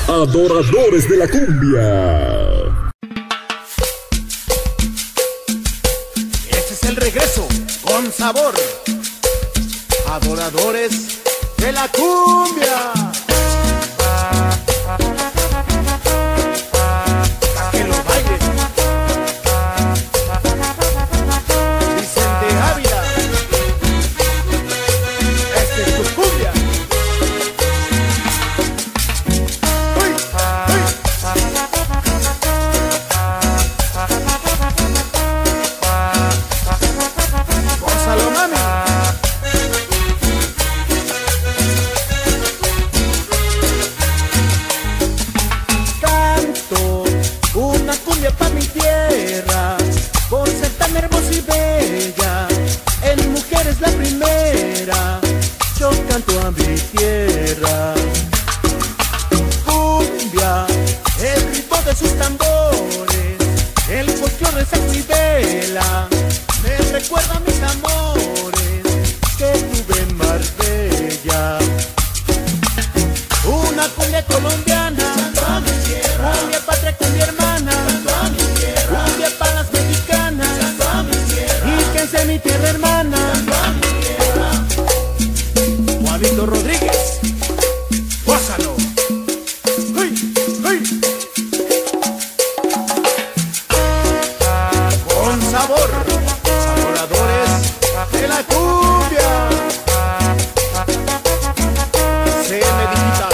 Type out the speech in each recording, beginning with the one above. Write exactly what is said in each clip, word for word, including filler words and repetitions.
Adoradores de la cumbia. Este es el regreso con sabor. Adoradores de la cumbia. Pa' que lo bailen. Vicente Ávila. Esta es tu cumbia. ¡Uy! ¡Uy! Gózalo, mami. Una cumbia pa' mi tierra, por ser tan hermosa y bella, en mujeres la primera, yo canto a mi tierra. Cumbia, el ritmo de sus tambores, el folclore de San Vela, me recuerda a mis amores que tuve en Marbella. Una cumbia colombiana, cumbia patria, cumbia hermana, cumbia para las mexicanas, y que es mi tierra hermana. Juanito Rodríguez, gózalo. ¡Hey! ¡Hey! Con sabor, adoradores de la cumbia. C M Digital.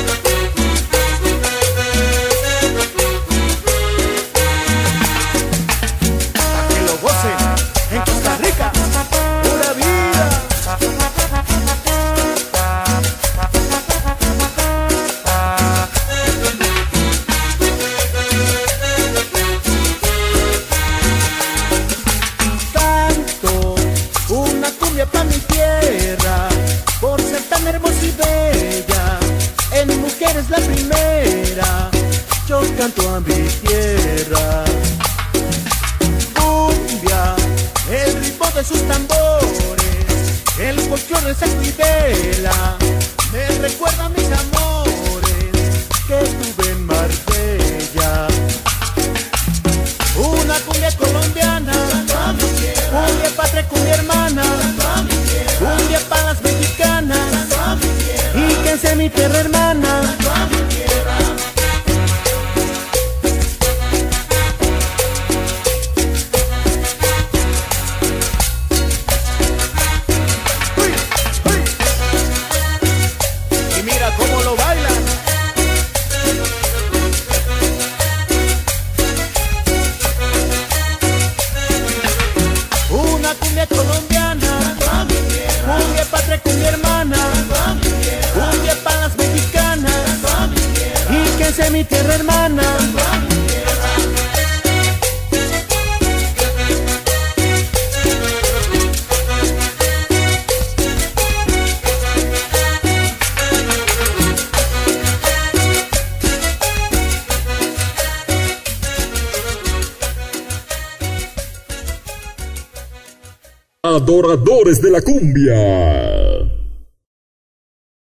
En Costa Rica, pura vida. Canto una cumbia pa' mi tierra, por ser tan hermosa y bella, en mujeres la primera, yo canto a mi tierra. El ritmo de sus tambores, el folclore de San Vela, me recuerda a mis amores que tuve en Marbella. Una cumbia colombiana, cumbia patria, cumbia hermana, cumbia para las mexicanas, y que sea mi tierra hermana. Cómo lo bailan. Una cumbia colombiana, cumbia patria, cumbia hermana, cumbia para las mexicanas, y que sea mi tierra hermana. Adoradores de la cumbia.